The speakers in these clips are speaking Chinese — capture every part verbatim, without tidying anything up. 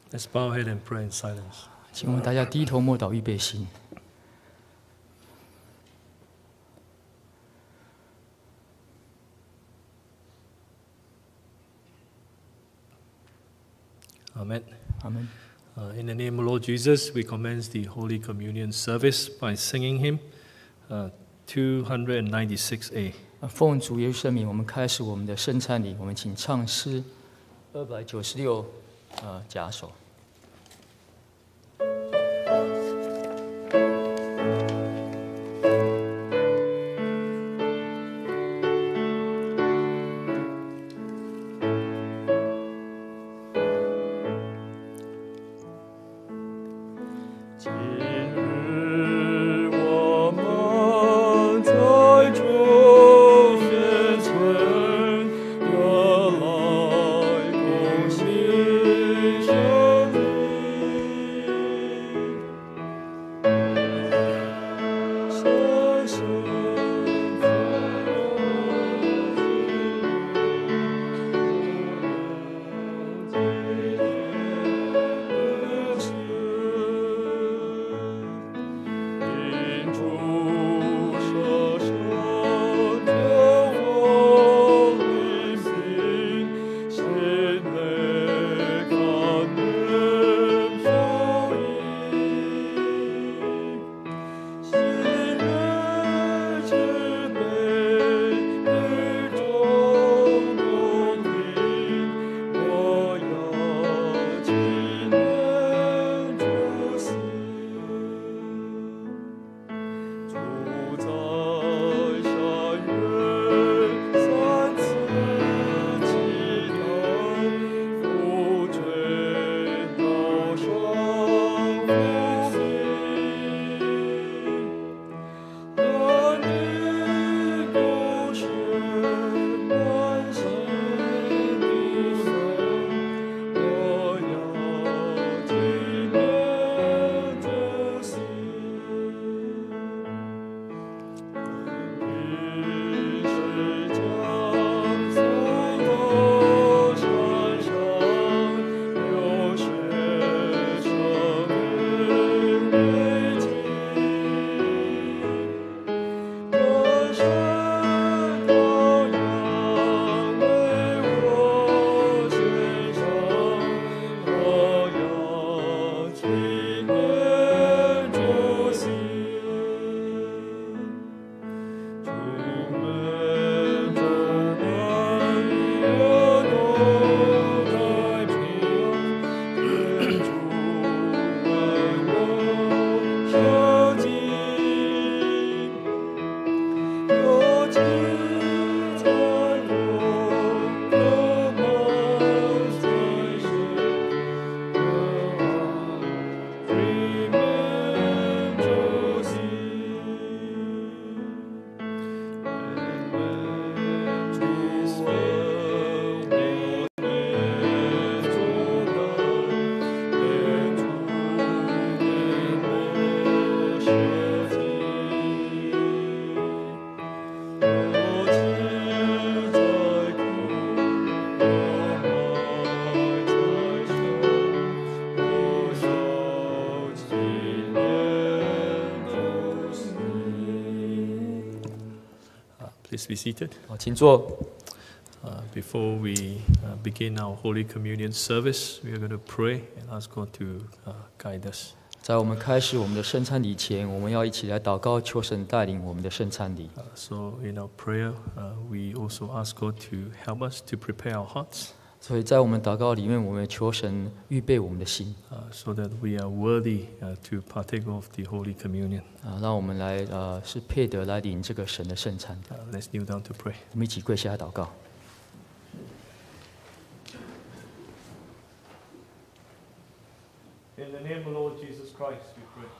Let's bow our head and pray in silence. 请我们大家低头默祷，预备心。 Amen. 阿门。 Uh, in the name of Lord Jesus, we commence the Holy Communion service by singing hymn uh, two ninety-six A. 啊，奉主耶稣圣名，我们开始我们的圣餐礼。我们请唱诗二百九十六，呃，假手。 Please be seated. 好，请坐。 Uh, before we uh, begin our Holy Communion service, we are going to pray and ask God to uh, guide us. 在我们开始我们的圣餐礼前，我们要一起来祷告，求神带领我们的圣餐礼。 Uh, so in our prayer, uh, we also ask God to help us to prepare our hearts. 所以在我们祷告里面，我们求神预备我们的心， Uh, so that we are worthy uh, to partake of the Holy Communion. 啊，让我们来呃是配得来领这个神的圣餐。 Uh, let's kneel down to pray. 我们一起跪下来祷告。 In the name of Lord Jesus Christ, we pray.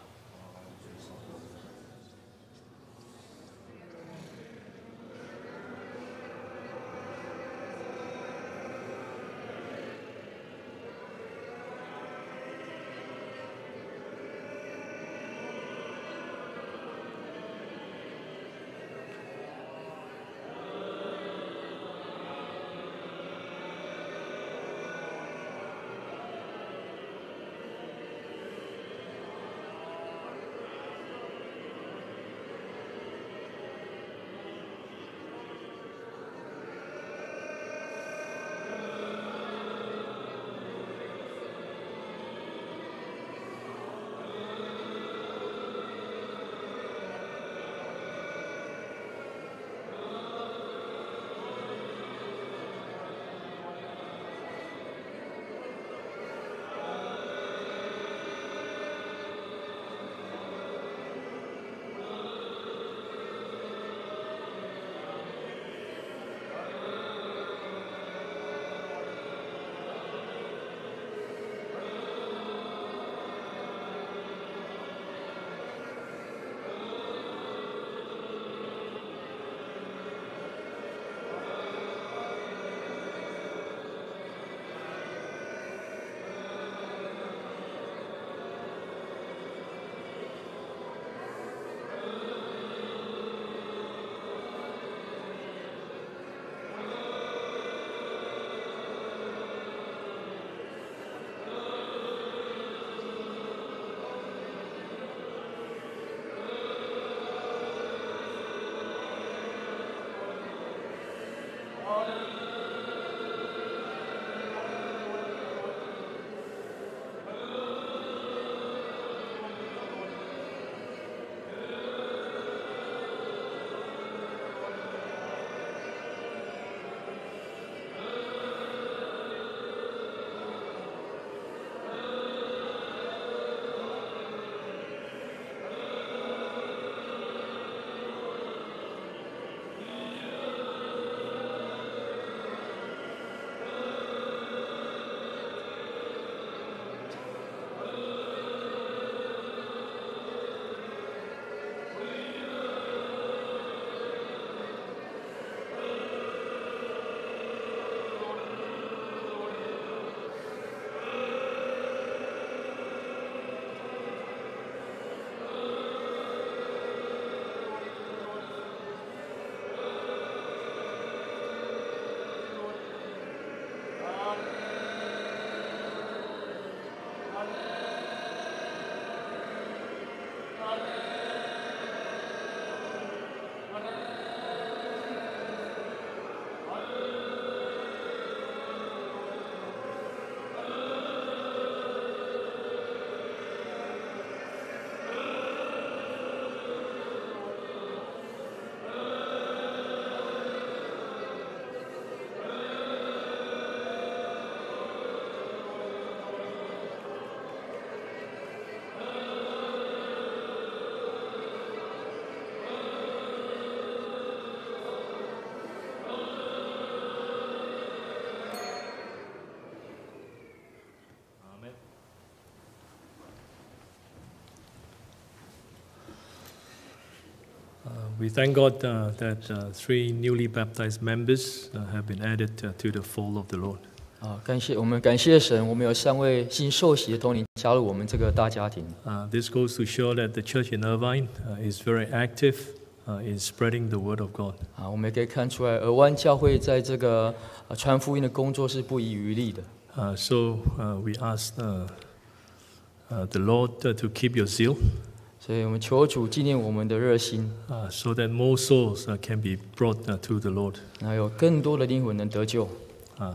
we thank God uh, that uh, three newly baptized members uh, have been added uh, to the fold of the Lord. 啊，感谢我们感谢神，我们有三位新受洗的同龄加入我们这个大家庭。 Uh, this goes to show that the church in Irvine uh, is very active uh, in spreading the word of God. 啊，我们也可以看出来，尔湾教会在这个呃传福音的工作是不遗余力的。 Uh, so uh, we ask uh, uh, the Lord uh, to keep your zeal, 所以我们求主纪念我们的热心， uh, so that more souls uh, can be brought uh, to the Lord. 然后有更多的灵魂能得救。 Uh,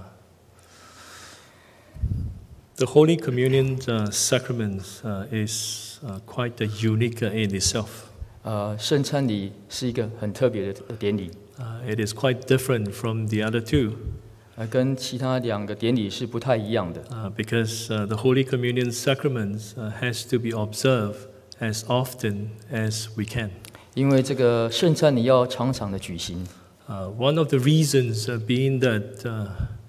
the Holy Communion uh, sacrament uh, is uh, quite uh, unique uh, in itself. 呃，圣餐礼是一个很特别的典礼， Uh, it is quite different from the other two. 呃，跟其他两个典礼是不太一样的。 Uh, because uh, the Holy Communion sacrament uh, has to be observed as often as we can. 因为这个圣餐礼要常常的举行， Uh, one of the reasons uh, being that uh,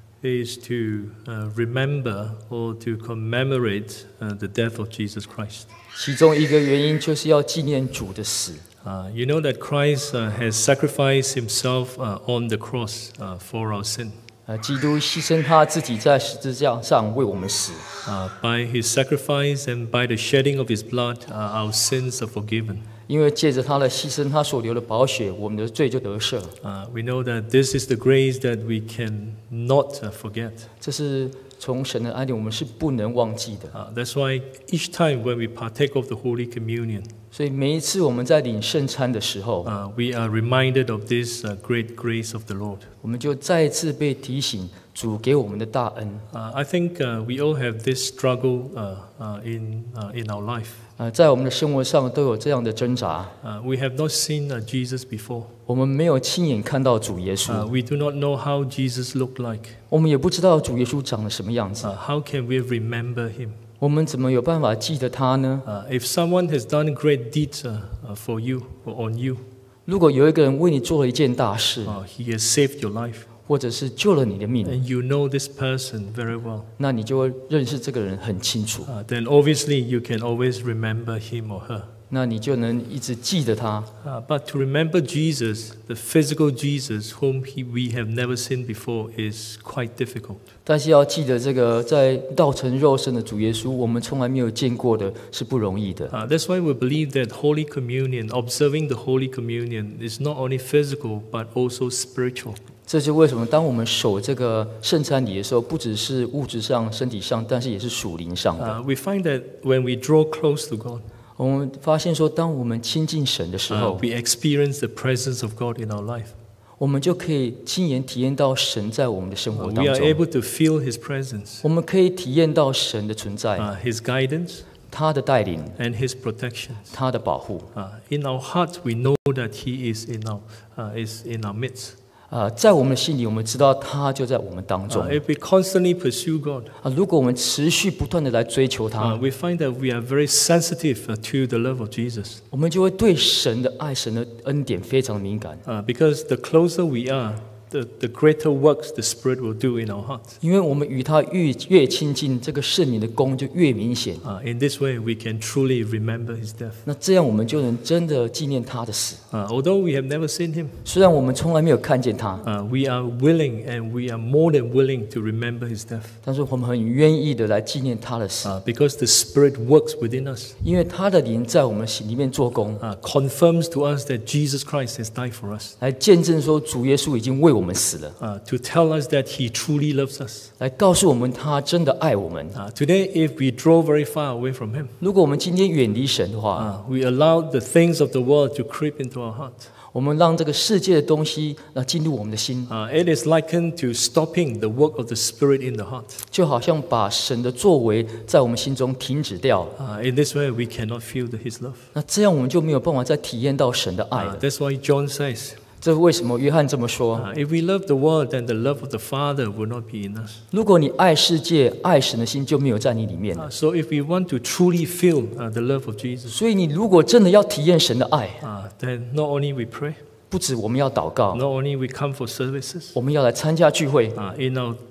is to uh, remember or to commemorate uh, the death of Jesus Christ. 其中一个原因就是要纪念主的死。 Uh, you know that Christ uh, has sacrificed himself uh, on the cross uh, for our sin. 呃，基督牺牲他自己在十字架上为我们死， Uh, by his sacrifice and by the shedding of his blood, uh, our sins are forgiven. 因为借着他的牺牲，他所流的宝血，我们的罪就得赦。 Uh, we know that this is the grace that we cannot uh, forget. 这是从神的恩典，我们是不能忘记的。 Uh, that's why each time when we partake of the Holy Communion, 所以每一次我们在领圣餐的时候， uh, we are reminded of this uh, great grace of the Lord. 我们就再一次被提醒主给我们的大恩。 Uh, I think uh, we all have this struggle uh, uh, in, uh, in our life. 呃，在我们的生活上都有这样的挣扎。 Uh, we have not seen uh, Jesus before. 我们没有亲眼看到主耶稣， Uh, we do not know how Jesus looked like. 我们也不知道主耶稣长得什么样子。 Uh, how can we remember him? 我们怎么有办法记得他呢？ Uh, if someone has done great deeds uh, uh, for you or on you, 如果有一个人为你做了一件大事， uh, he has saved your life, 或者是救了你的命， and you know this person very well, 那你就会认识这个人很清楚， uh, then obviously you can always remember him or her. 那你就能一直记得他。 Uh, but to remember Jesus, the physical Jesus whom he, we have never seen before, is quite difficult. 但是要记得这个在道成肉身的主耶稣，我们从来没有见过的，是不容易的。 Uh, that's why we believe that Holy Communion, observing the Holy Communion, is not only physical but also spiritual. 这是为什么当我们守这个圣餐礼的时候，不只是物质上、身体上，但是也是属灵上的。 Uh, we find that when we draw close to God, 我们发现说，当我们亲近神的时 uh, 候， we experience the presence of God in our life. 我们就可以亲眼体验到神在我们的生活 Uh, 当 we are 中， able to feel His presence, 我们可以体验到神的存在， uh, His guidance, 他的带领， and His protection. 他的保护。 Uh, in our heart, we know that He is in our, uh, is in our midst. 啊，在我们的心里，我们知道他就在我们当中 Uh, if we constantly pursue God, 啊。如果我们持续不断的来追求 uh, 他， we find that we are very sensitive uh, to the love of Jesus. 我们就会对神的爱、神的恩典非常敏感。 Uh, because the closer we are, the, the greater works the Spirit will do in our hearts. 因为我们与他越越亲近，这个圣灵的功就越明显。 Uh, in this way, we can truly remember His death. 那这样我们就能真的纪念他的死。 Uh, although we have never seen Him, 虽然我们从来没有看见他， uh, we are willing and we are more than willing to remember His death. 但是我们很愿意的来纪念他的死， Uh, because the Spirit works within us, 因为他的灵在我们心里面做工， uh, confirms to us that Jesus Christ has died for us, 来见证说主耶稣已经为我们死了， uh, to tell us that He truly loves us. 来告诉我们他真的爱我们。 Uh, today, if we draw very far away from Him, 如果我们今天远离神的话， uh, we allow the things of the world to creep into our heart. 我们让这个世界的东西来进入我们的心， Uh, it is likened to stopping the work of the Spirit in the heart. 就好像把神的作为在我们心中停止掉。 Uh, in this way, we cannot feel the, His love. 那这样我们就没有办法再体验到神的爱 Uh, 了。 that's why John says, 这是为什么约翰这么说？ uh, if we love the world, then the love of the Father will not be in us. 如果你爱世界、爱神的心就没有在你里面了。 Uh, so if we want to truly feel uh, the love of Jesus, 所以你如果真的要体验神的爱， uh, then not only we pray, 不止我们要祷告， not only we come for services, 我们要来参加聚会， uh, in our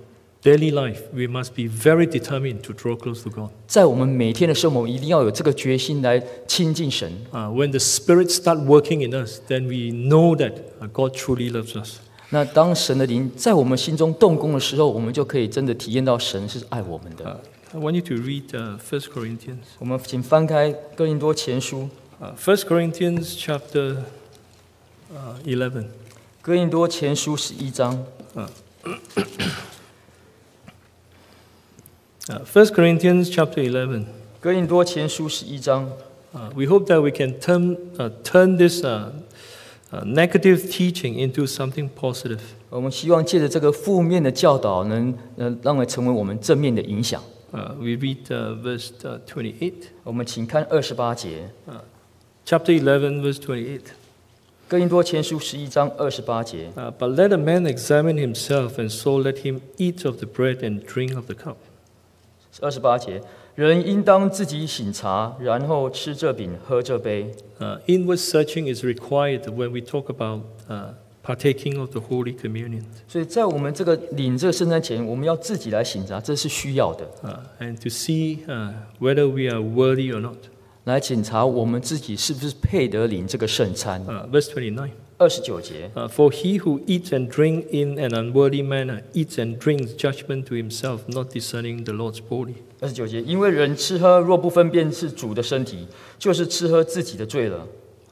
daily life, we must be very determined to draw close to God. 在我们每天的生活，一定要有这个决心来亲近神。 Uh, when the Spirit start working in us, then we know that uh, God truly loves us. 那当神的灵在我们心中动工的时候，我们就可以真的体验到神是爱我们的。 Uh, I want you to read uh, First Corinthians. 我们请翻开哥林多前书， Uh, First Corinthians chapter uh, eleven. 哥林多前书十一章。 Uh, First Corinthians chapter eleven. 哥林多前书十一章。 Uh, we hope that we can turn, uh, turn this uh, uh, negative teaching into something positive. 我们希望借着这个负面的教导能，能让它成为我们正面的影响。 Uh, we read uh, verse uh, twenty-eight. 我们请看二十八节， Chapter eleven, verse twenty-eight. 哥林多前书十一章二十八节。 Uh, but let a man examine himself, and so let him eat of the bread and drink of the cup. 二十八节，人应当自己省察，然后吃这饼，喝这杯。 Uh, inward searching is required when we talk about uh, partaking of the Holy Communion. 所以在我们这个领这个圣餐前，我们要自己来省察，这是需要的， Uh, and to see uh, whether we are worthy or not. 来检查我们自己是不是配得领这个圣餐。 Uh, verse twenty-nine. 二十九节， Uh, For he who eats and drinks in an unworthy manner eats and drinks judgment to himself, not discerning the Lord's body. 二十九节，因为人吃喝若不分辨是主的身体，就是吃喝自己的罪了。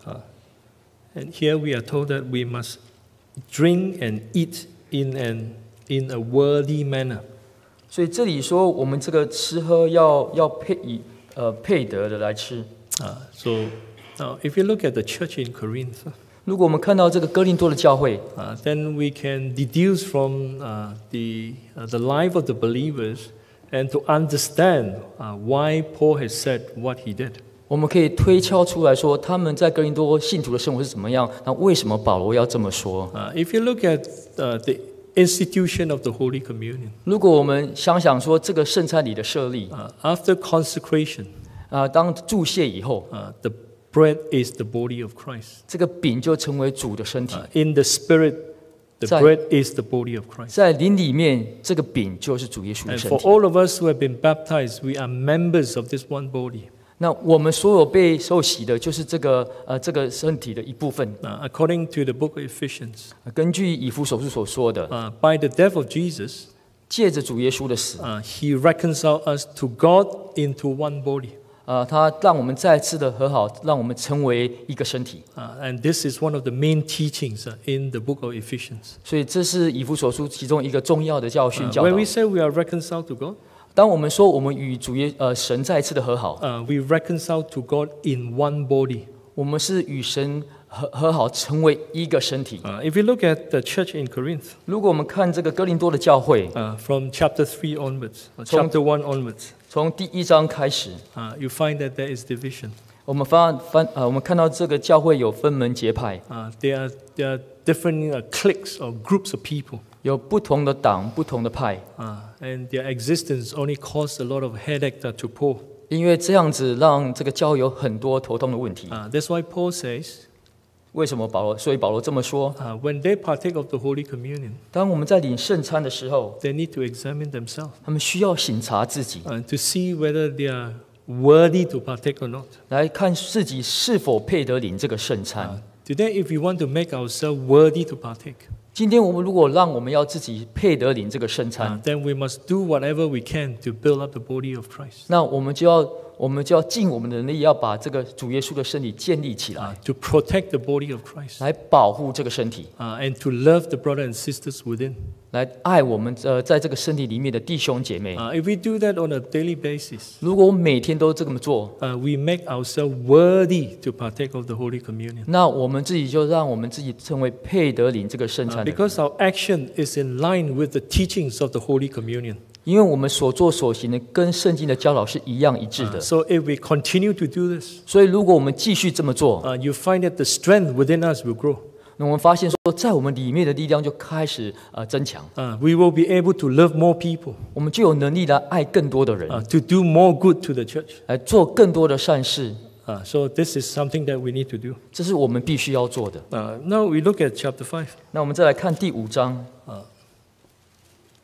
And here we are told that we must drink and eat in an in a worthy manner. 所以这里说，我们这个吃喝要要配以呃配得的来吃。 Uh, so now, if you look at the church in Corinth, 如果我们看到这个哥林多的教会， uh, then we can deduce from uh, the uh, the life of the believers and to understand uh, why Paul has said what he did. 我们可以推敲出来说，他们在哥林多信徒的生活是怎么样？那为什么保罗要这么说？ Uh, if you look at uh, the institution of the Holy Communion, 如果我们想想说这个圣餐礼的设立 uh, after consecration, 啊、当注谢以后， uh, the bread is the body of Christ. 这个饼就成为主的身体， Uh, in the Spirit, the 在- bread is the body of Christ. 在灵里面，这个饼就是主耶稣的 And 身 for 体。 all of us who have been baptized, we are members of this one body. 那我们所有被受洗的，就是这个呃这个身体的一部分。 Uh, according to the book of Ephesians, 根据以弗所书所说的， uh, by the death of Jesus, 借着主耶稣的死， uh, he reconciled us to God into one body. 啊，他让我们再次的和好，让我们成为一个身体。 Uh, and this is one of the main teachings uh, in the book of Ephesians. 所以这是以弗所书其中一个重要的教训 Uh, 教 when 导 we。say we are reconciled to God, 当我们说我们与主耶呃神再次的和好， uh, we reconcile to God in one body. 我们是与神和和好，成为一个身体。 Uh, if you look at the church in Corinth, 如果我们看这个哥林多的教会， uh, from chapter three onwards, or From- chapter one onwards, 从第一章开始， uh, you find that there is division. 我们发翻呃，我们看到这个教会有分门结派， Uh, there, are, there are different uh, cliques or groups of people. 有不同的党、不同的派， Uh, and their existence only caused a lot of headache uh, to Paul. 因为这样子让这个教会有很多头痛的问题。 Uh, that's why Paul says, 为什么保罗？所以保罗这么说： uh, when they partake of the Holy Communion, 当我们在领圣餐的时候， they need to examine themselves 他们需要省察自己， uh, to see whether they are worthy to partake or not. 来看自己是否配得领这个圣餐。 Today, if we want to make ourselves worthy to partake, 今天我们如果让我们要自己配得领这个圣 uh, 餐， then we must do whatever we can to build up the body of Christ, 那我们就要我们就要尽我们的能力，要把这个主耶稣的身体建立起 uh, 来， to protect the body of Christ, 来保护这个身体， uh, and to love the brothers and sisters within. 来爱我们呃在这个身体里面的弟兄姐妹。 Uh, if we do that on a daily basis, 如果我们每天都这么做， uh, we make ourselves worthy to partake of the Holy Communion. 那我们自己就让我们自己成为配得领这个圣 Uh, 餐的人， because our action is in line with the teachings of the Holy Communion. 因为我们所做所行的跟圣经的教导是一样一致 Uh, 的。 so if we continue to do this, 所以，如果我们继续这么做， uh, you find that the strength within us will grow. 那我们发现说，在我们里面的力量就开始呃增强， Uh, we will be able to love more people, 我们就有能力来爱更多的人， uh, to do more good to the church. 来做更多的善事。 Uh, so this is something that we need to do. 这是我们必须要做的。 Uh, now we look at chapter five. 那我们再来看第五章，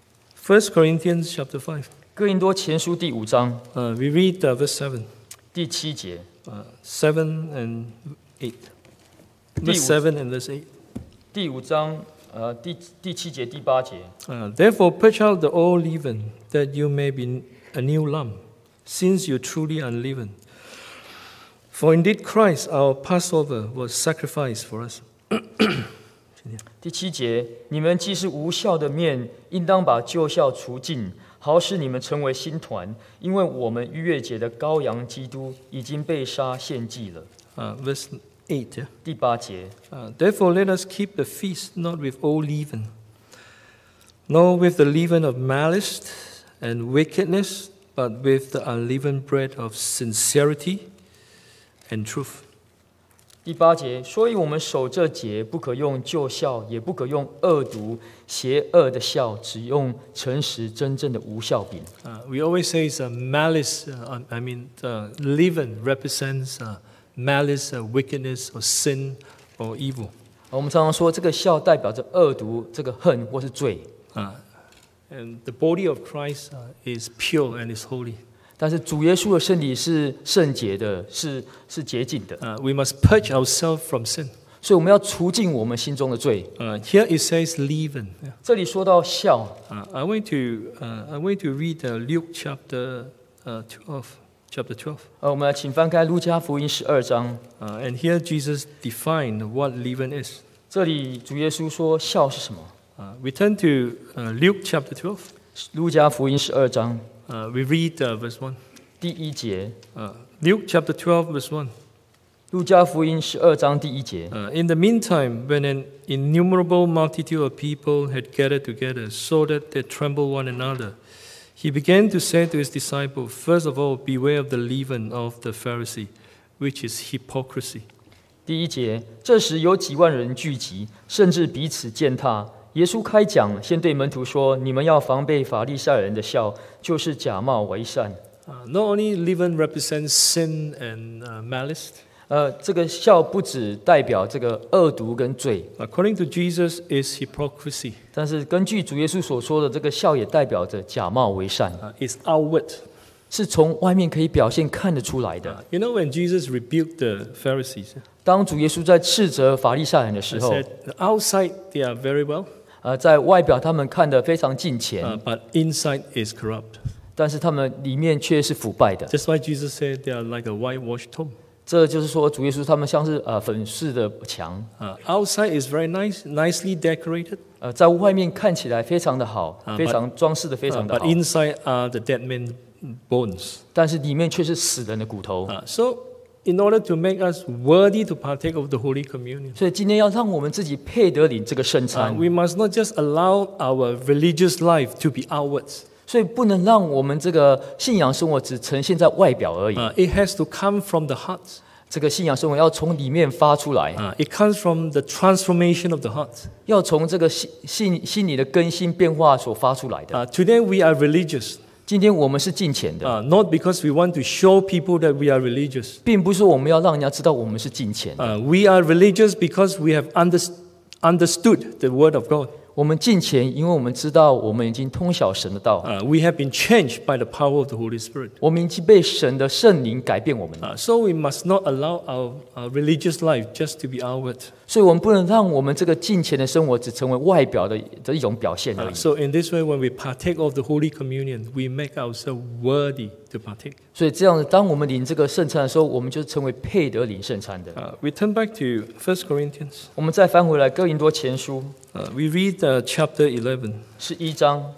First Corinthians chapter five. 哥林多前书第五章 Uh, we read uh, verse seven, 第七节， uh, seven and eight. 第五- Verse seven and verse eight. 第五章呃第第七节第八节。 Uh, Therefore, purge out the old leaven, that you may be a new lump, since you truly unleavened. For indeed Christ, our Passover, was sacrificed for us. 第七节，你们既是无效的面，应当把旧酵除尽，好使你们成为新团，因为我们逾越节的羔羊基督已经被杀献祭了。 Uh, verse eight. Yeah? 第八节， Uh, Therefore, let us keep the feast not with old leaven, nor with the leaven of malice and wickedness, but with the unleavened bread of sincerity and truth. 第八节，所以我们守这节，不可用旧酵，也不可用恶毒、邪恶的酵，只用诚实、真正的无酵饼。 Uh, we always say uh, malice, uh, I mean, uh, leaven represents uh, malice, uh, wickedness, or sin, or evil. 我们常常说，这个酵代表着恶毒、这个恨或是罪。 Uh, and the body of Christ uh, is pure and is holy. 但是主耶稣的身体是圣洁的，是是洁净的， Uh, we must purge ourselves from sin. 所以我们要除尽我们心中的罪。 Uh, here it says leaven. Yeah. 这里说到酵， Uh, I want to uh, I want to read uh, Luke chapter uh, twelve, chapter twelve. 呃，我们来请翻开路加福音十二章， Uh, and here Jesus defined what leaven is. 这里主耶稣说酵是什么？ Uh, we turn to uh, Luke chapter twelve. 路加福音十二章 Uh, we read uh, verse one. 第一节， Uh, Luke chapter twelve, verse one. 路加福音十二章第一节。 Uh, in the meantime, when an innumerable multitude of people had gathered together, so that they trembled one another, he began to say to his disciples, First of all, beware of the leaven of the Pharisee, which is hypocrisy. 第一节，这时有几万人聚集，甚至彼此践踏。耶稣开讲，先对门徒说：“你们要防备法利赛人的酵，就是假冒为善。 Uh, not only leaven represents sin and uh, malice. 呃，这个酵不只代表这个恶毒跟罪， According to Jesus, is hypocrisy. 但是根据主耶稣所说的，这个酵也代表着假冒为善， Uh, it's outward. 是从外面可以表现看得出来的。 Uh, you know, when Jesus rebuked the Pharisees, 当主耶稣在斥责法利赛人的时 he 候， said, outside they are very well, 呃，在外表他们看得非常敬虔， uh, but inside is corrupt. 但是他们里面却是腐败的。 That's why Jesus said they are like a whitewashed tomb. 这就是说，主耶稣他们像是呃粉饰的墙， Uh, outside is very nice, nicely decorated, 呃，在外面看起来非常的好， 啊非常装饰的非 uh, 常的 but 好， inside are the dead men's bones. 但是里面却是死人的骨头。 Uh, so, in order to make us worthy to partake of the Holy Communion, 所以今天要让我们自己配得领这个圣 uh, 餐， we must not just allow our religious life to be outwards. 所以不能让我们这个信仰生活只呈现在外表而已。 Uh, it has to come from the heart. 这个信仰生活要从里面发出来， Uh, it comes from the transformation of the heart. 要从这个心心心理的更新变化所发出来的。 Uh, today we are religious, 今天我们是敬虔的， uh, not because we want to show people that we are religious. 并不是说我们要让人家知道我们是敬虔的。 Uh, we are religious because we have under, understood the Word of God. 我们敬虔，因为我们知道我们已经通晓神的道， Uh, we have been changed by the power of the Holy Spirit. 我们已经被神的圣灵改变我们， Uh, so we must not allow our, our religious life just to be outward. 所以我们不能让我们这个敬虔的生活只成为外表的的一种表现而 Uh, 已。 so in this way, when we partake of the Holy Communion, we make ourselves worthy to partake. 所以这样子，当我们领这个圣餐的时候，我们就成为配得领圣餐的。 Uh, we turn back to First Corinthians. 我们再翻回来哥林多前书 Uh, we read uh, chapter eleven. 十一章，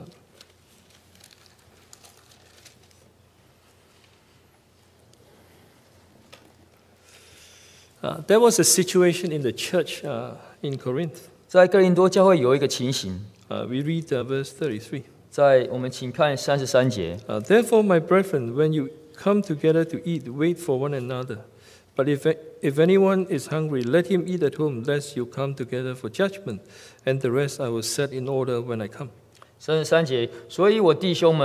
Uh, there was a situation in the church uh, in Corinth. 在哥林多教会有一个情形， Uh, we read uh, verse thirty-three. 在我们请看三十三节。 Uh, Therefore, my brethren, when you come together to eat, wait for one another. But if, if anyone is hungry, let him eat at home, lest you come together for judgment. And the rest I will set in order when I come. 三十三节，所以我弟兄们，呃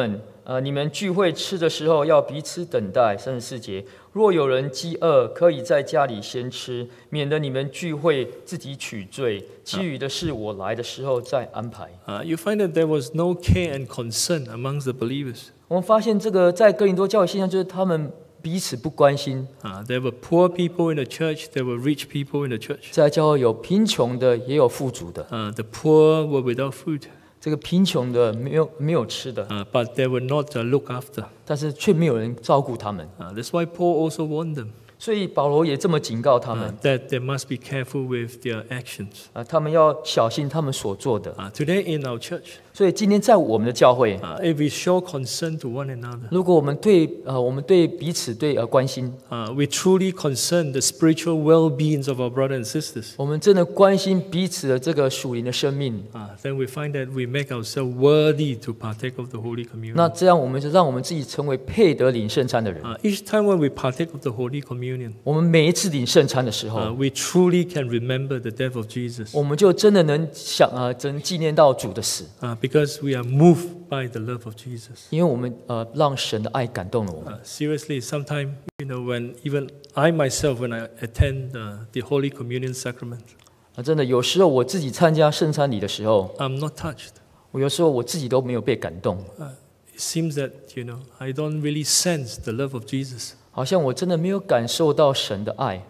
呃，你们聚会吃的时候要彼此等待。三十四节，若有人饥饿，可以在家里先吃，免得你们聚会自己取罪。其余的事我来的时候再安排。 Uh, you find that there was no care and concern amongst the believers. 我们发现这个在哥林多教会现象就是他们彼此不关心。 Uh, there were poor people in the church, there were rich people in the church. 在教会有贫穷的，也有富足的。 Uh, the poor were without food. 这个贫穷的没有没有吃的， Uh, but they were not uh, looked after. 但是却没有人照顾他们。 Uh, that's why Paul also warned them 所以保罗也这么警告他 uh, 们 that they must be careful with their actions. 啊，他们要小心他们所做的。 Uh, today in our church, 所以今天在我们的教会， uh, if we show concern to one another, 如果我们对呃我们对彼此对呃关心， uh, we truly concern the spiritual well-beings of our brothers and sisters, 我们真的关心彼此的这个属灵的生命， uh, then we find that we make ourselves worthy to partake of the Holy 那 Communion. 这样我们就让我们自己成为配得领圣餐的人。 Uh, each time when we partake of the Holy Communion, 我们每一次领圣餐的时 uh, 候， we truly can remember the death of Jesus 我们就真的能想呃，真纪念到主的死， uh, because we are moved by the love of Jesus. 因为我们呃让神的爱感动了我们。 Uh, seriously, sometimes, you know, when even I myself, when I attend uh, the Holy Communion sacrament, 啊，真的有时候我自己参加圣餐礼的时候， I'm not touched. 我有时候我自己都没有被感动， Uh, it seems that, you know, I don't really sense the love of Jesus. 好像我真的没有感受到神的爱。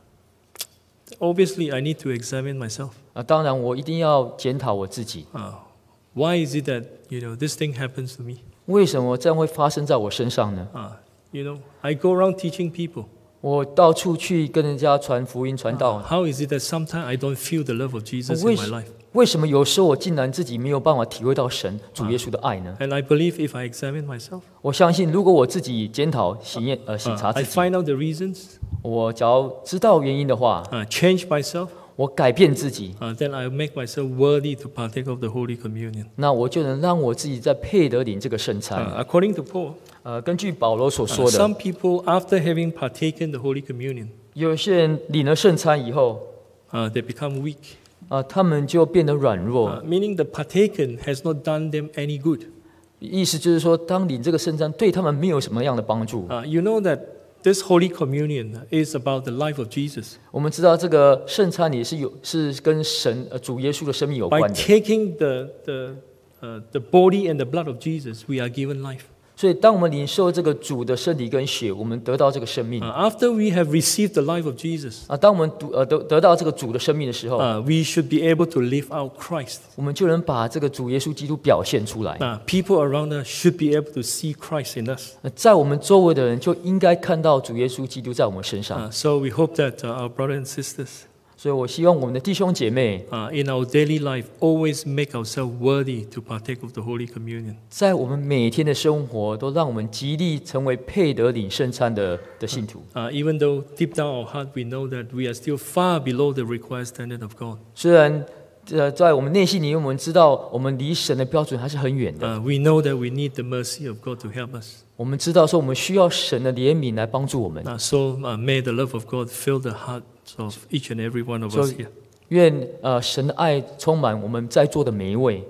Obviously, I need to examine myself. 啊，当然我一定要检讨我自己， Uh, why is it that, you know, this thing happens to me? 为什么这样会发生在我身上呢？ Uh, you know, I go around teaching people. 我到处去跟人家传福音传道， How is it that sometimes I don't feel the love of Jesus in 为 my life? 为什么有时候我竟然自己没有办法体会到神主耶稣的爱呢？ And I believe if I examine myself, 我相信，如果我自己检讨、醒验呃醒 uh, 察 I 自己， find out the reasons, 我只要知道原因的话， uh, change myself, 我改变自己， uh, then I make myself worthy to partake of the Holy Communion. 那我就能让我自己在配得领这个圣餐。 Uh, according to Paul, 呃，根据保罗所 uh, 说的， some people, after having partaken the Holy Communion, 有些人领了圣餐以后， uh, they become weak, 啊，他们就变得软弱。 uh, meaning the partaken has not done them any good. 意思就是说，当领这个圣餐对他们没有什么样的帮助。 Uh, you know that this Holy Communion is about the life of Jesus. 我们知道这个圣餐里是有是跟神呃主耶稣的生命有 By 关的， taking the, the, uh, the body and the blood of Jesus, we are given life. 所以当我们领受这个主的身体跟血，我们得到这个生命 Uh, after we have received the life of Jesus, 啊。当我们得呃得得到这个主的生命的时候， uh, we should be able to live out Christ. 我们就能把这个主耶稣基督表现出来。 Uh, people around us should be able to see Christ in us. 呃在我们周围的人就应该看到主耶稣基督在我们身上。 Uh, so we hope that uh, our brothers and sisters, 所以我希望我们的弟兄姐妹 uh, in our daily life, always make ourselves worthy to partake of the Holy Communion. 在我们每天的生活，都让我们极力成为配得领圣餐的的信徒。 Uh, even though deep down our heart we know that we are still far below the required standard of God. 虽然呃，在我们内心里，我们知道我们离神的标准还是很远的。 Uh, we know that we need the mercy of God to help us. 我们知道说，我们需要神的怜悯来帮助我们。 Uh, so uh, may the love of God fill the hearts of each and every one of So- us here. 愿呃神的爱充满我们在座的每一位。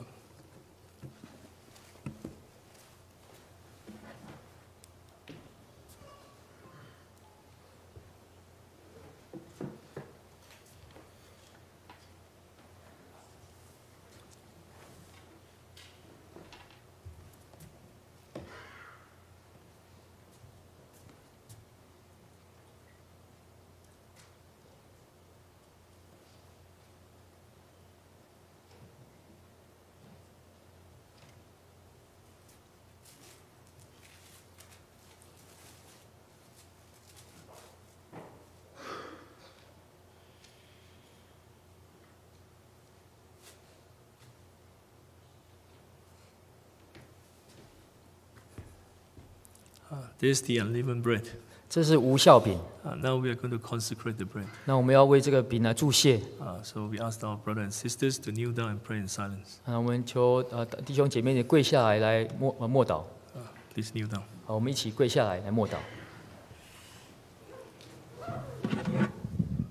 Uh, this is the unleavened bread. 这是无效饼。 Uh, now we are going to consecrate the bread. 那我们要为这个饼来祝谢。 Uh, so we ask our brothers and sisters to kneel down and pray in silence. 啊，我们求呃弟兄姐妹你跪下来来默呃默祷。 Uh, please kneel down. 好，我们一起跪下来来默祷。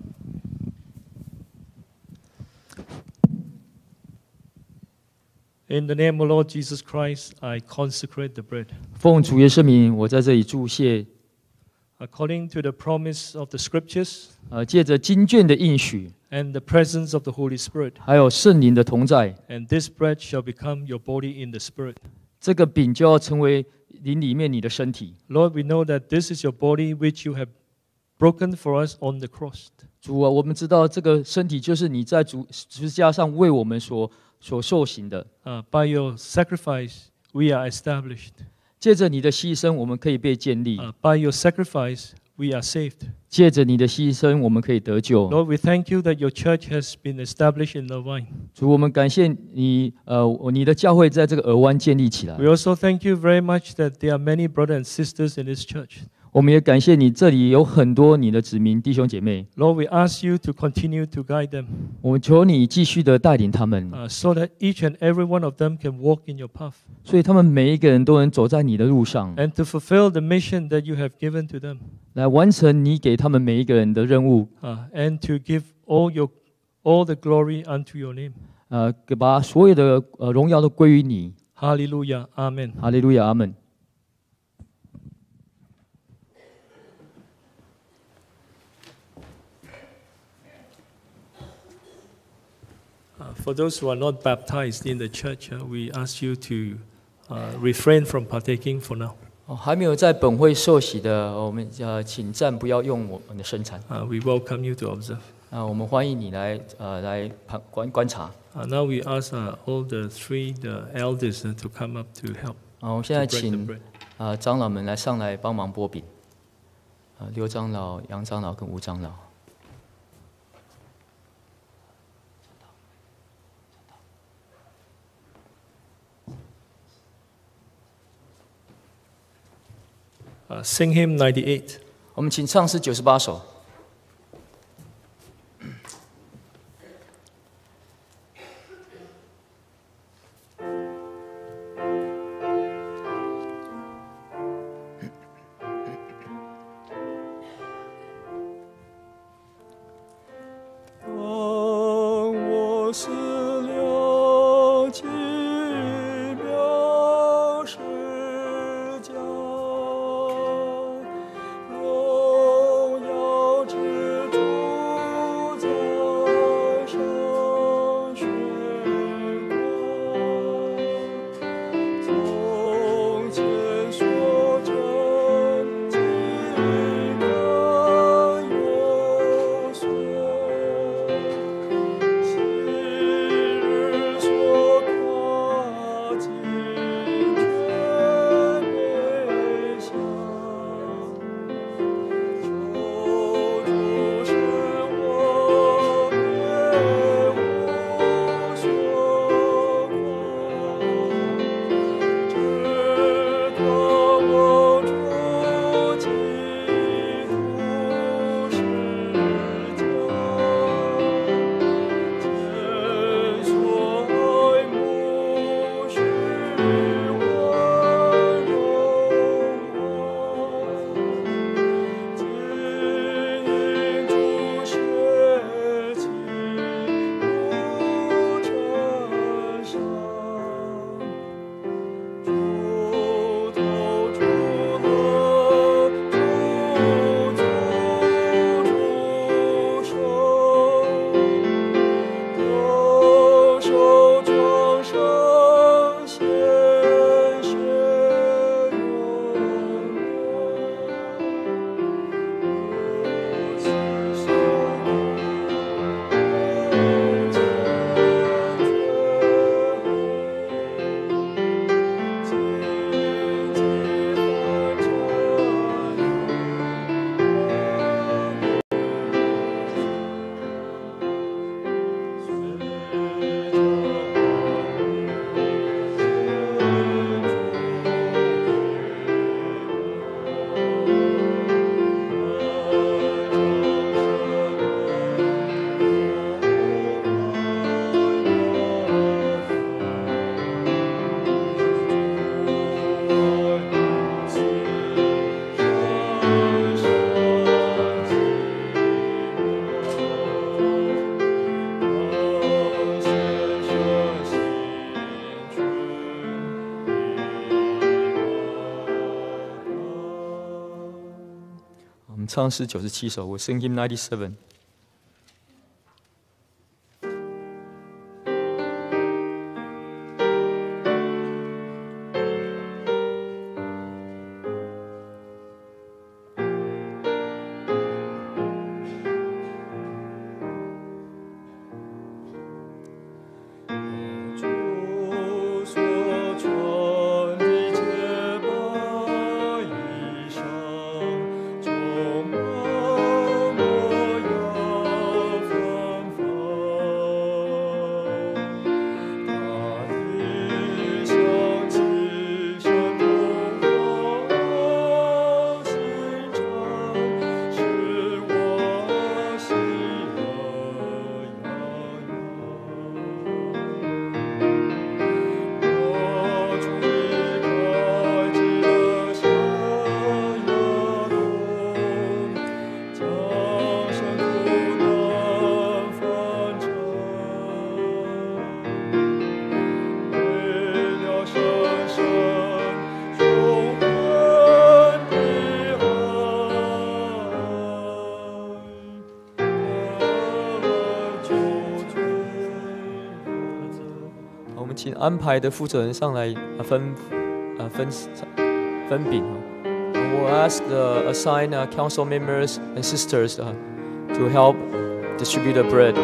In In the name of Lord Jesus Christ, I consecrate the bread. 奉主耶稣名，我在这里祝谢。 According to the promise of the Scriptures, 呃，借着经卷的应许 and the presence of the Holy Spirit, 还有圣灵的同在， and this bread shall become your body in the Spirit. 这个饼就要成为灵里面你的身体。 Lord, we know that this is your body which you have broken for us on the cross. 主啊，我们知道这个身体就是你在主十字架上为我们所所受刑的。 Uh, by your sacrifice, we are established. 借着你的牺牲，我们可以被建立； Uh, by your sacrifice, we are saved. 借着你的牺牲，我们可以得救。 Lord, we thank you that your church has been established in Irvine. 主，我们感谢你，呃，你的教会在这个俄湾建立起来。 We also thank you very much that there are many brothers and sisters in this church. 我们也感谢你，这里有很多你的子民弟兄姐妹。 Lord, we ask you to continue to guide them, 我们求你继续的带领他们， uh, so that each and every one of them can walk in your path 所以他们每一个人都能走在你的路上， and to fulfill the mission that you have given to them, 来完成你给他们每一个人的任务。 uh, and to give all your all the glory unto your name. 呃，把所有的呃荣耀都归于你。 Hallelujah. Amen. 哈利路亚，阿门。 Uh, for those who are not baptized in the church, uh, we ask you to uh, refrain from partaking for now. 哦，还没有在本会受洗的，我们呃，请暂不要用我们的圣餐。 Uh, we welcome you to observe. 啊，我们欢迎你来呃来盘观观察。 Uh, now we ask uh, all the three the elders uh, to come up to help 啊，我现在 to break the 请 bread. 啊长老们来上来帮忙剥饼。啊，刘长老、杨长老跟吴长老。 Uh, sing hymn ninety-eight. 我们请唱诗九十八首。 当我死了，奇妙世界。 荣耀之主在上宣告，从前所真迹更有随，昔日所靠近全面。 们唱诗九十七首，我 sing hymn ninety-seven。请安排的负责人上来分呃分分饼。We'll ask the assigned uh, council members and sisters uh, to help distribute the bread.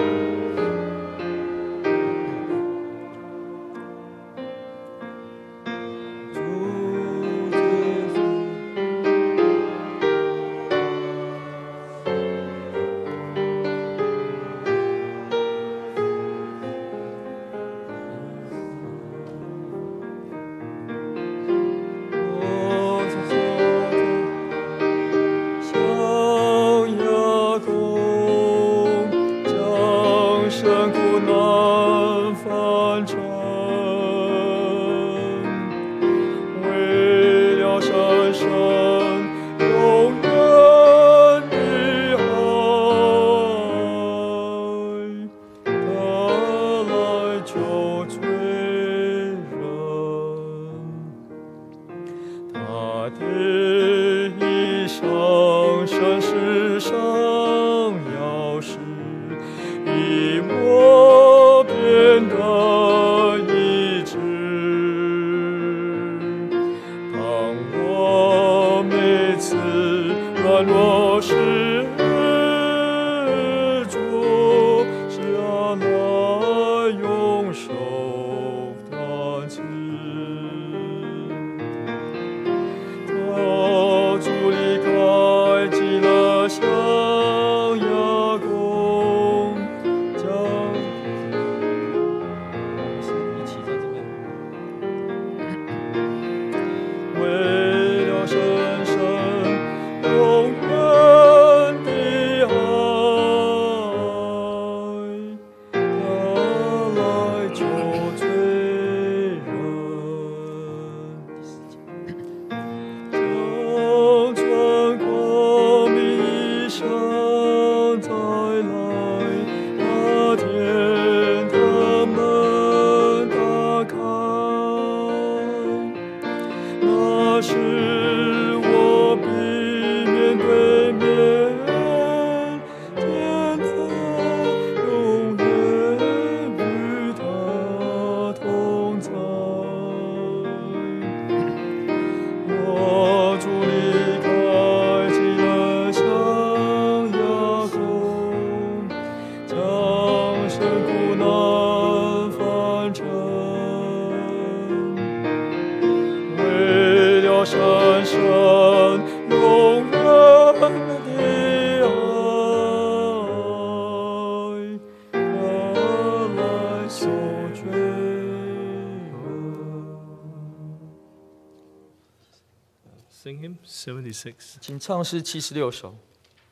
请唱诗七十六首。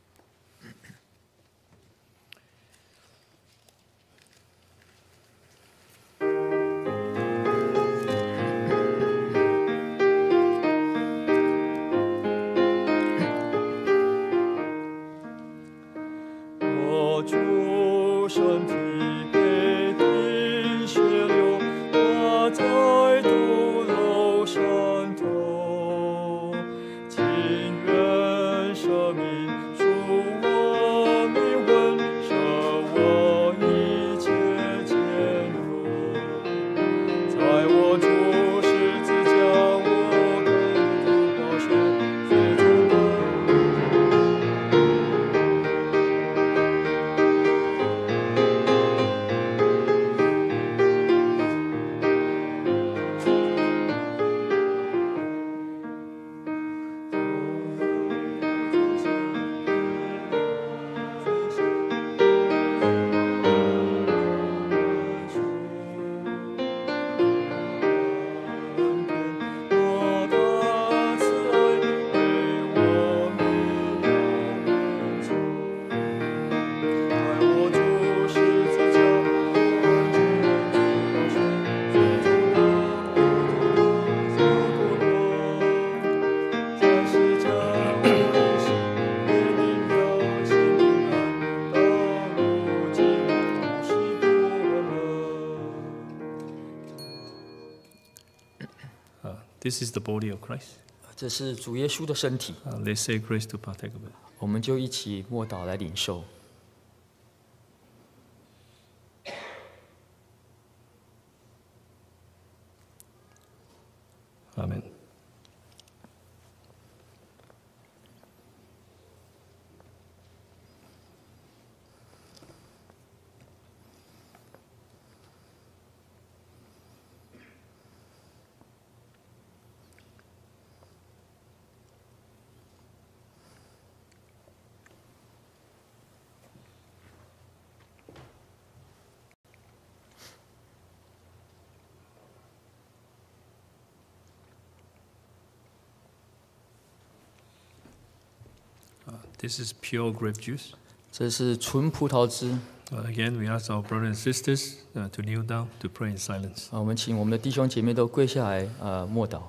我主身体被滴血流，挂在独楼山头。生命 this is the body of Christ. 这是主耶稣的身体， Uh, let's say grace to partake of it. 我们就一起默祷来领受。 Amen. This is pure grape juice. 这是纯葡萄汁。 Uh, again, we ask our brothers and sisters uh, to kneel down to pray in silence. 啊，我们请我们的弟兄姐妹都跪下来，呃，默祷。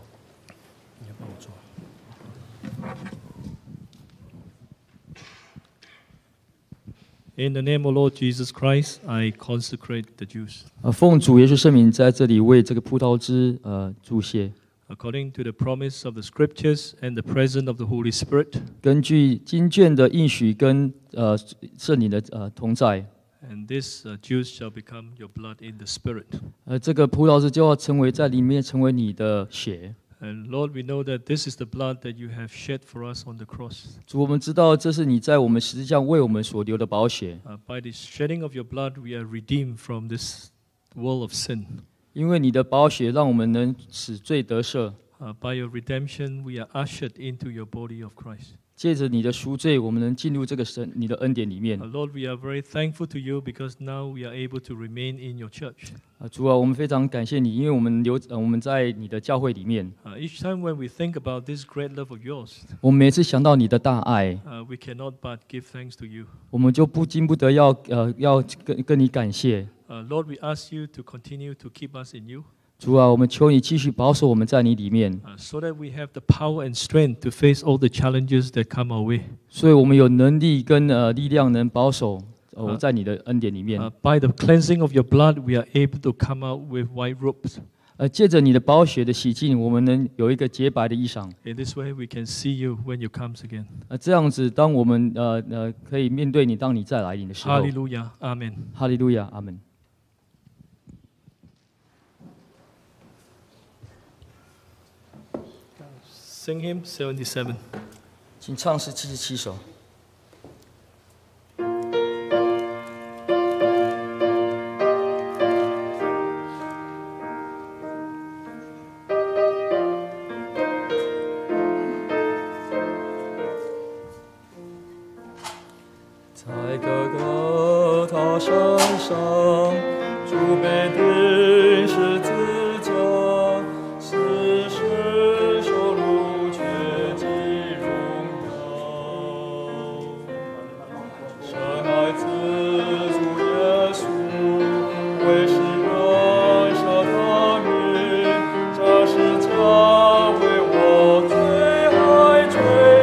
In the name of Lord Jesus Christ, I consecrate the juice. 呃，奉主耶稣圣名，在这里为这个葡萄汁呃祝谢。 According to the promise of the Scriptures and the presence of the Holy Spirit, 根据经卷的应许跟呃圣灵的呃同在， and this uh, juice shall become your blood in the Spirit. 呃，这个葡萄汁就要成为在里面成为你的血。 And Lord, we know that this is the blood that you have shed for us on the cross. 主，我们知道这是你在我们十字架为我们所流的宝血。 Uh, by the shedding of your blood, we are redeemed from this world of sin. 因为你的宝血，让我们能使罪得赦。 Uh, by your redemption, we are ushered into your body of Christ. 借着你的赎罪，我们能进入这个神你的恩典里面。 Uh, Lord, we are very thankful to you because now we are able to remain in your church. 啊，主啊，我们非常感谢你，因为我们留呃我们在你的教会里面。 Uh, each time when we think about this great love of yours, 我们每次想到你的大爱， uh, we cannot but give thanks to you. 我们就不禁不得要呃要跟跟你感谢。 Uh, Lord, we ask you to continue to keep us in you, 主啊，我们求你继续保守我们在你里面， uh, so that we have the power and strength to face all the challenges that come our way. 所以我们有能力跟呃力量能保守呃我啊在你的恩典里面。 Uh, by the cleansing of your blood, we are able to come out with white robes. 呃，借着你的宝血的洗净，我们能有一个洁白的衣裳。 In this way, we can see you when you comes again. 呃，这样子，当我们呃呃可以面对你，当你再来临的时候， Hallelujah. Amen. 哈利路亚，阿门。 Sing hymn seventy-seven. 请唱诗七十七首。在各个他山上，主被钉十字架，死时受辱却极荣耀。神爱子主耶稣，为世人舍他命，这是他为我最爱追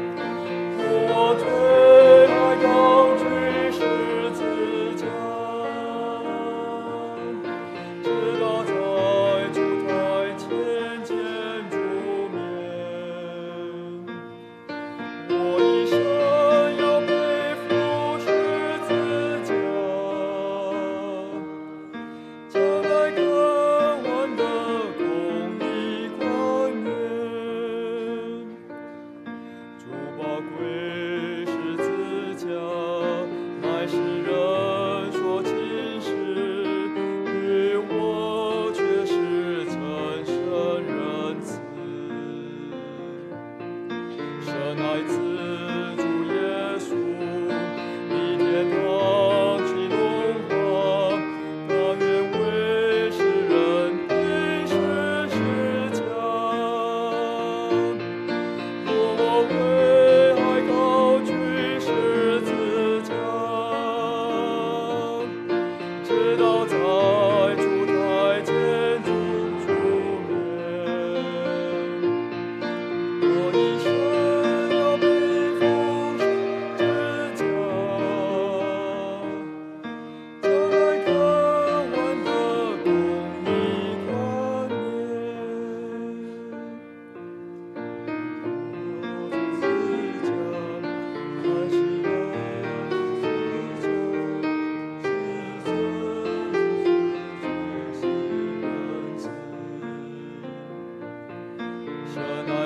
捧。我最爱高举十字架。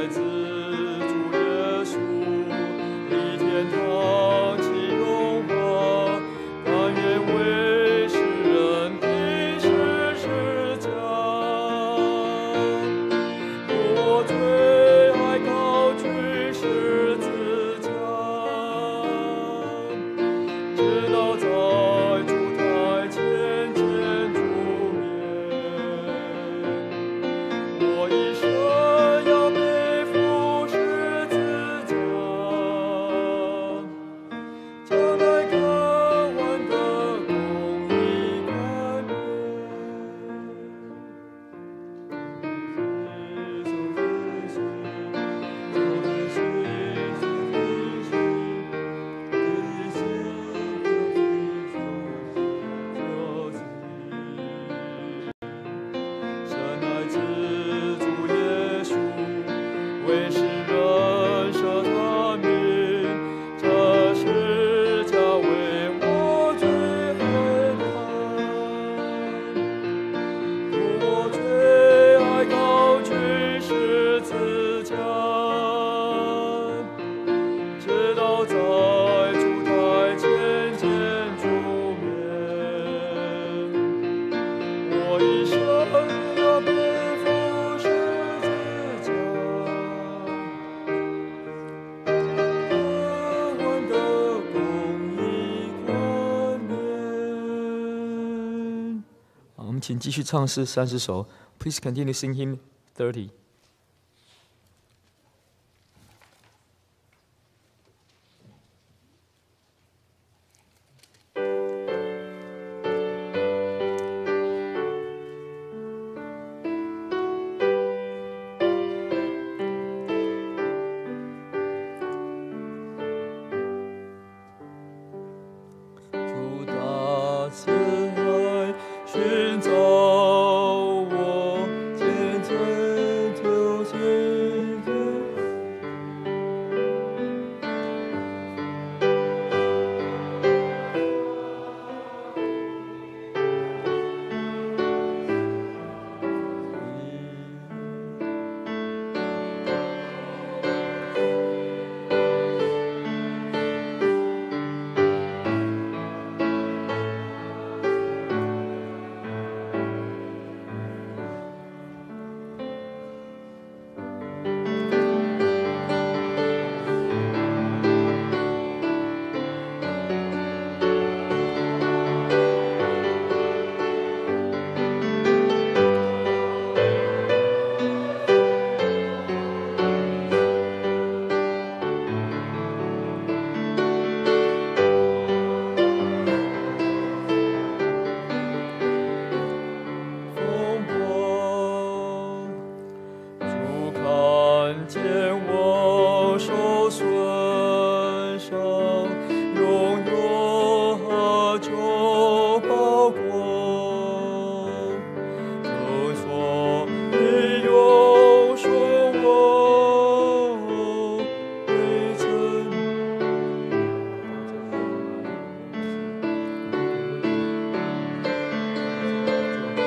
请继续唱诗三十首。Please continue sing hymn thirty.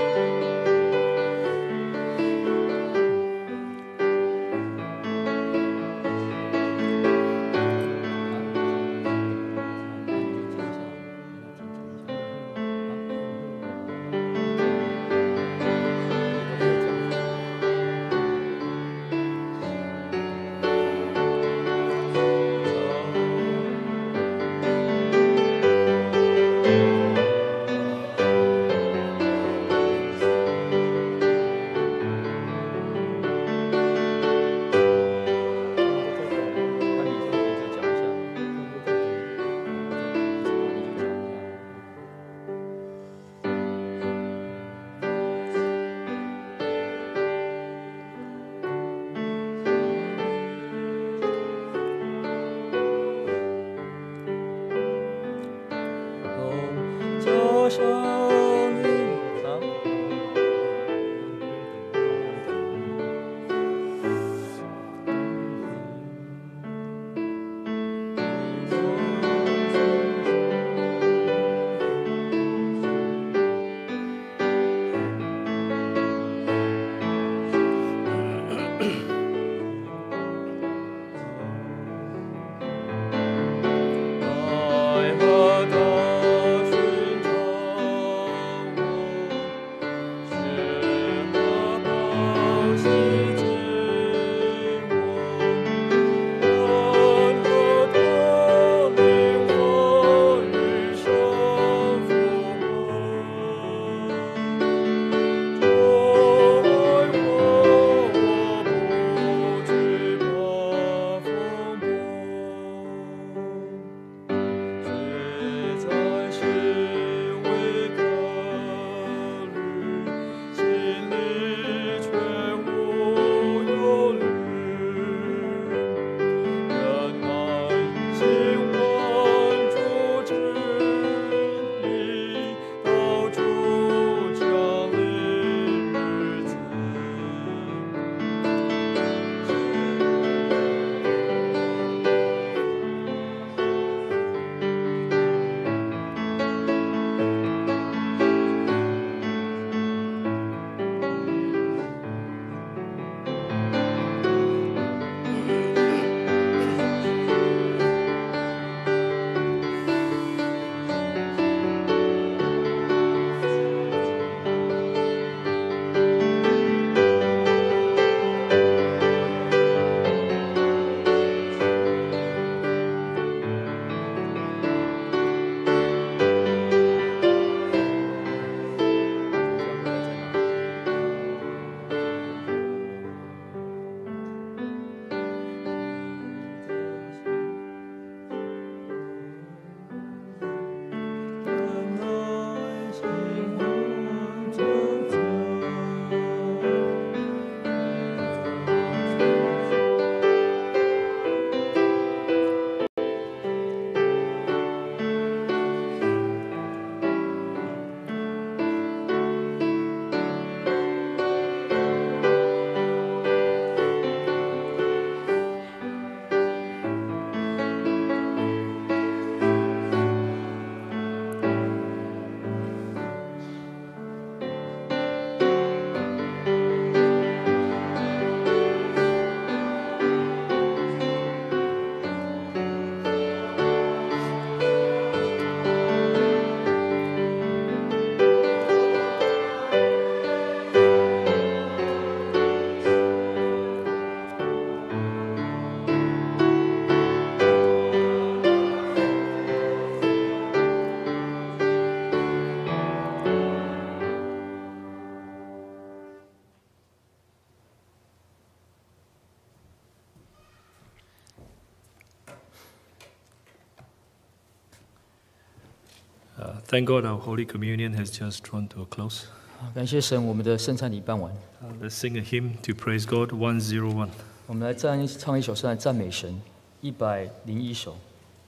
我 Uh, thank God our Holy Communion has just drawn to a close. 感谢神，我们的圣餐礼办完， Uh, let's sing a hymn to praise God, one oh one. 我们来赞唱一首诗来赞美神，一百零一首。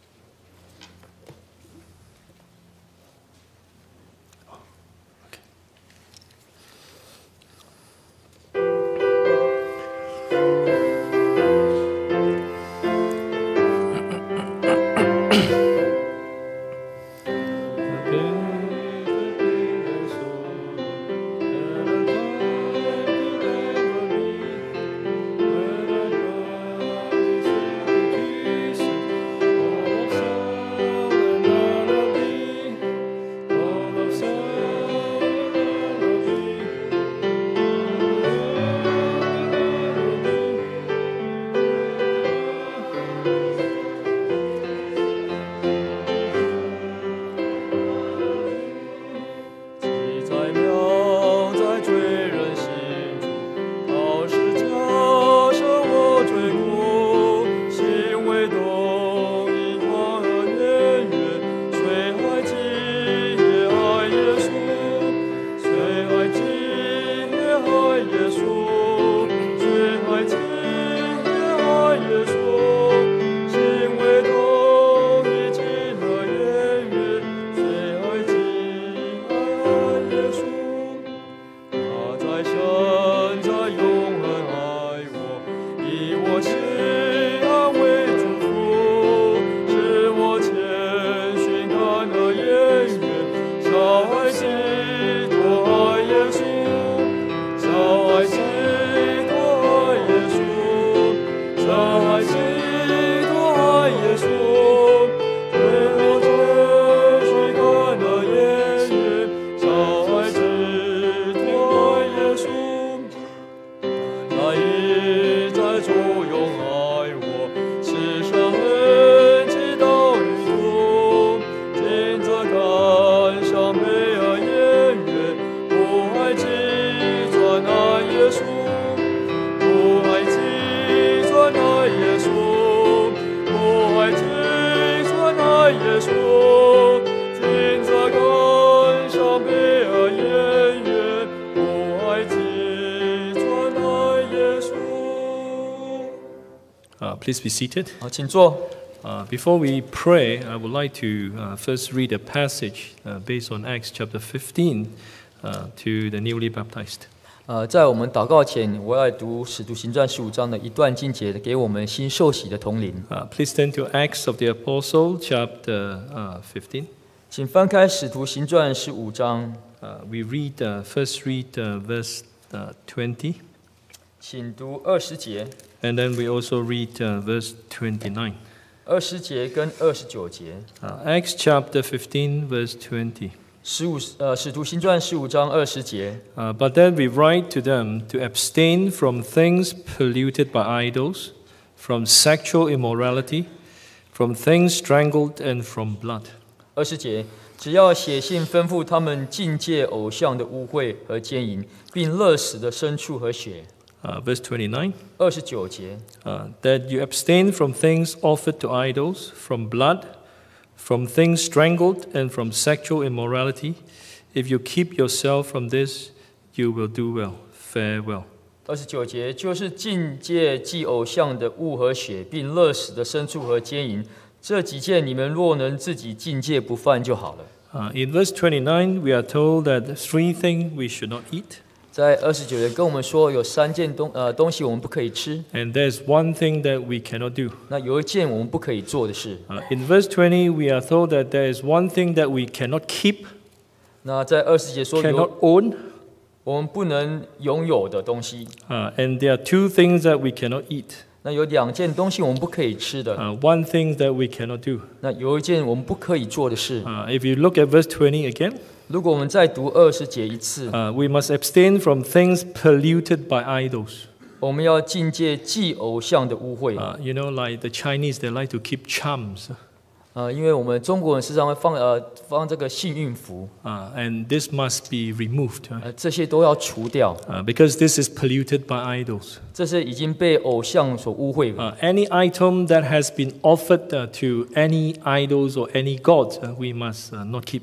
Uh, please be seated. 好，请坐。 Uh, before we pray, I would like to uh, first read a passage uh, based on Acts chapter fifteen uh, to the newly baptized. 呃，在我们祷告前，我要来读《使徒行传》十五章的一段经节，给我们新受洗的同龄。 Uh, please turn to Acts of the Apostle chapter uh, fifteen. 请翻开《使徒行传》十五章， Uh, we read uh, first read uh, verse uh, twenty, 请读二十节、 and then we also read uh, verse twenty-nine. 二十节跟二十九节。 Uh, Acts chapter fifteen, verse twenty. 十五呃，《使徒行传》十五章二十节。 Uh, but then we write to them to abstain from things polluted by idols, from sexual immorality, from things strangled, and from blood. 二十节，只要写信吩咐他们禁戒偶像的污秽和奸淫，并勒死的牲畜和血。 Uh, verse twenty-nine. 二十九节， Uh, that you abstain from things offered to idols, from blood, from things strangled, and from sexual immorality. If you keep yourself from this, you will do well. Fare well. 二十九节就是禁戒祭偶像的物和血，并勒死的牲畜和奸淫。这几件你们若能自己禁戒不犯就好了。 Uh, in verse twenty-nine, we are told that three things we should not eat. 在二十九节跟我们说，有三件东呃东西我们不可以吃， And there's one thing that we cannot do. 那有一件我们不可以做的事。 Uh, in verse twenty, we are told that there is one thing that we cannot keep, 那在二十节说 cannot 有 own, 我们不能拥有的东西， uh, and there are two things that we cannot eat. 那有两件东西我们不可以吃的， Uh, one thing that we cannot do. 那有一件我们不可以做的事。 Uh, if you look at verse twenty again, 如果我们再读二十节一次， uh, we must abstain from things polluted by idols. 我们要禁戒祭偶像的污秽。 Uh, you know, like the Chinese, they like to keep charms. 呃，因为我们中国人时常会放呃放这个幸运符， Uh, and this must be removed, uh, 呃，这些都要除掉， uh, because this is polluted by idols. 这是已经被偶像所污秽的。 Uh, any item that has been offered uh, to any idols or any gods, uh, we must uh, not keep.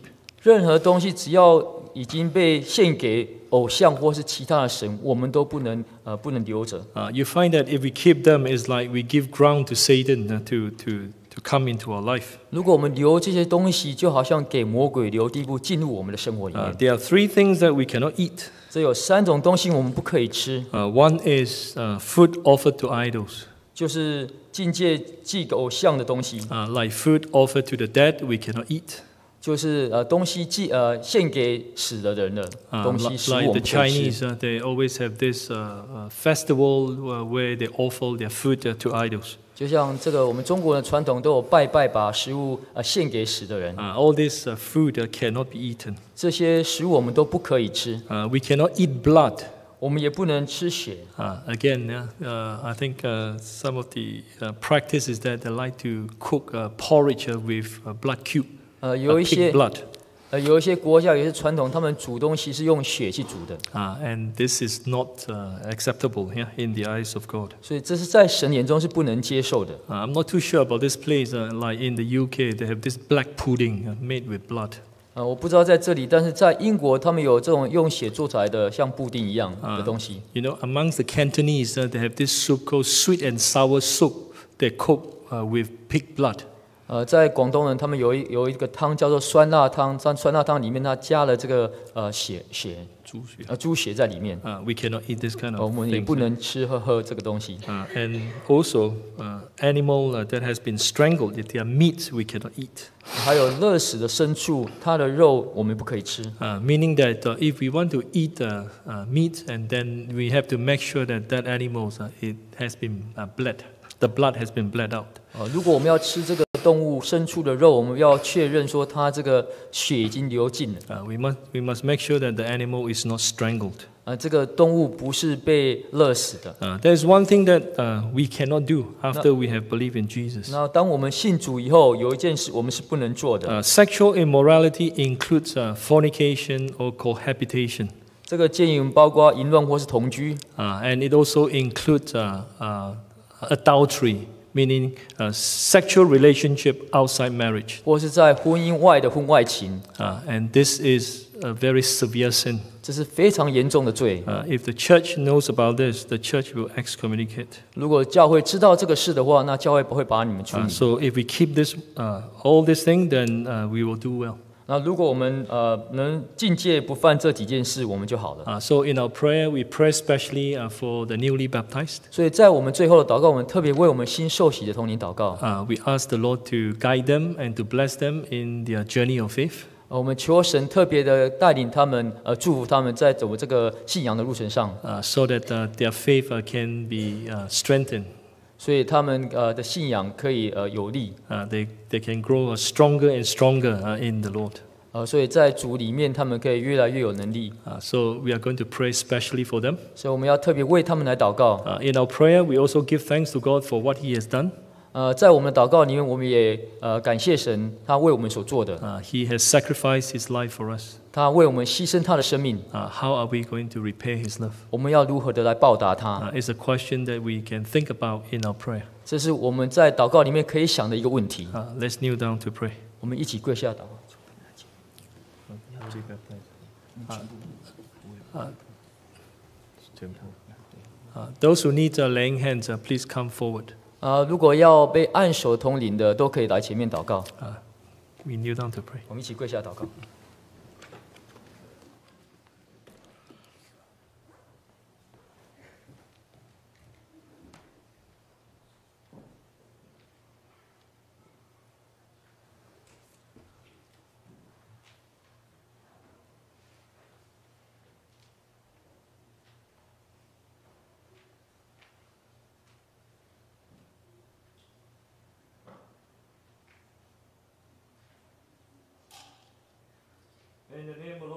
任何东西只要已经被献给偶像或是其他的神，我们都不能呃不能留着。 Uh, you find that if we keep them, it's like we give ground to Satan uh, to, to, to come into our life. 如果我们留这些东西，就好像给魔鬼留地步进入我们的生活里 Uh, 面。 there are three things that we cannot eat. 这有三种东西我们不可以吃， Uh, one is uh, food offered to idols. 就是境界祭给偶像的东西， Uh, like food offered to the dead, we cannot eat. 就是呃东西祭呃献给死的人的 Uh, 东西， li- 食物 like 我 the 们不可以吃。 Chinese, uh, they always have this uh, uh, festival uh, where they offer their food uh, to idols. 就像这个我们中国的传统都有拜拜，把食物呃献给死的人， Uh, all this uh, food uh, cannot be eaten. 这些食物我们都不可以吃， Uh, we cannot eat blood. 我们也不能吃血。 Uh, again, uh, uh, I think uh, some of the uh, practice is that they like to cook uh, porridge uh, with uh, blood cube, 呃， uh, 有一 pig 些 blood. 呃有一些国家有一些传统，他们煮东西是用血去煮的， Uh, and this is not uh, acceptable yeah, in the eyes of God. 所以这是在神眼中是不能接受的。 Uh, I'm not too sure about this place. Uh, like in the U K, they have this black pudding uh, made with blood. 呃，我不知道在这里，但是在英国，他们有这种用血做出来的像布丁一样的东西。 You know, amongst the Cantonese, uh, they have this soup called sweet and sour soup. They cook uh, with pig blood. 呃，在广东人，他们有一有一个汤叫做酸辣汤，在酸辣汤里面，它加了这个呃血血呃猪血在里面。 Uh, we cannot eat this kind 呃我 of 们也 things. 不能吃喝喝这个东西。 Uh, and also, uh, animal uh, that has been strangled, if they are meat, we cannot eat. 还有热死的牲畜，它的肉我们不可以吃。 Uh, meaning that uh, if we want to eat uh, uh, meat, and then we have to make sure that that animal uh, it has been uh, bled, the blood has been bled out. 呃，如果我们要吃这个动物牲畜的肉，我们要确认说它这个血已经流尽了。 Uh, we must we must make sure that the animal is not strangled. 呃，这个动物不是被勒死的。 Uh, there's one thing that uh, we cannot do after we have believed in Jesus. 那当我们信主以后，有一件事我们是不能做的。 Uh, sexual immorality includes uh, fornication or cohabitation, 这个建议包括淫乱或是同居， uh, and it also includes uh, uh, adultery, meaning uh, sexual relationship outside marriage. 或是在婚姻外的婚外情， Uh, and this is a very severe sin. 这是非常严重的罪。 Uh, if the church knows about this, the church will excommunicate. 如果教会知道这个事的话，那教会不会把你们处 Uh, 理。 so if we keep this, uh, all these things, then uh, we will do well. 那如果我们呃能境界不犯这几件事，我们就好了。 Uh, so in our prayer, we pray especially uh, for the newly baptized. 所以在我们最后的祷告，我们特别为我们新受洗的童年祷告。 Uh, we ask the Lord to guide them and to bless them in their journey of faith. 呃我们求神特别的带领他们，呃，祝福他们在走这个信仰的路程上， Uh, so that uh, their faith uh, can be uh, strengthened. 所以他们呃的信仰可以呃有力。 Uh, they, they can grow uh, stronger and stronger uh, in the Lord. 呃，所以在主里面，他们可以越来越有能力。 Uh, so we are going to pray especially for them. 所以我们要特别为他们来祷告。 Uh, in our prayer, we also give thanks to God for what He has done. 呃，在我们的祷告里面，我们也呃感谢神，他为我们所做的， Uh, he has sacrificed His life for us. 他为我们牺牲他的生命， Uh, how are we going to repay His love? 我们要如何的来报答他？ Uh, it's a question that we can think about in our prayer. 这是我们在祷告里面可以想的一个问题。 Uh, let's kneel down to pray. 我们一起跪下祷告。 Uh, those who need uh, laying hands, uh, please come forward. 呃，如果要被按手通灵的，都可以来前面祷告。 Uh, we kneel down to pray. 我们一起跪下祷告。 In the name of